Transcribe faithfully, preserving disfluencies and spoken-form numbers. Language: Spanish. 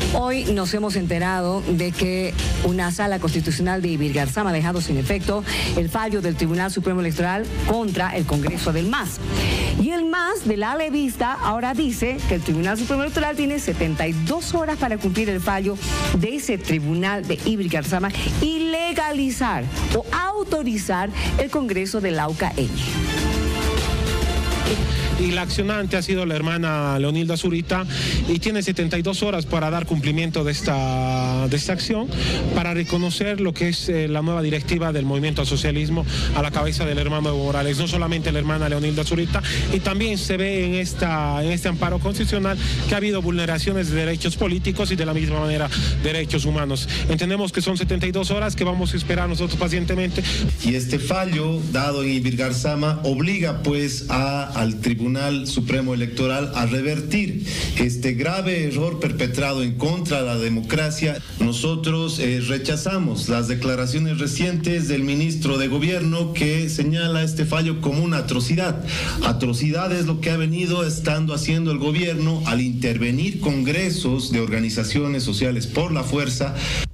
Hoy nos hemos enterado de que una sala constitucional de Ibirgarzama ha dejado sin efecto el fallo del Tribunal Supremo Electoral contra el Congreso del M A S. Y el M A S de la Alevista ahora dice que el Tribunal Supremo Electoral tiene setenta y dos horas para cumplir el fallo de ese Tribunal de Ibirgarzama y legalizar o autorizar el Congreso de Laucaeñe. Y la accionante ha sido la hermana Leonilda Zurita y tiene setenta y dos horas para dar cumplimiento de esta, de esta acción, para reconocer lo que es eh, la nueva directiva del movimiento al socialismo a la cabeza del hermano Evo Morales. No solamente la hermana Leonilda Zurita, y también se ve en, esta, en este amparo constitucional que ha habido vulneraciones de derechos políticos y de la misma manera derechos humanos. Entendemos que son setenta y dos horas que vamos a esperar nosotros pacientemente. Y este fallo dado en Ibirgarzama obliga pues a, al Tribunal Supremo Electoral a revertir este grave error perpetrado en contra de la democracia. Nosotros eh, rechazamos las declaraciones recientes del ministro de Gobierno que señala este fallo como una atrocidad. Atrocidad es lo que ha venido estando haciendo el gobierno al intervenir congresos de organizaciones sociales por la fuerza.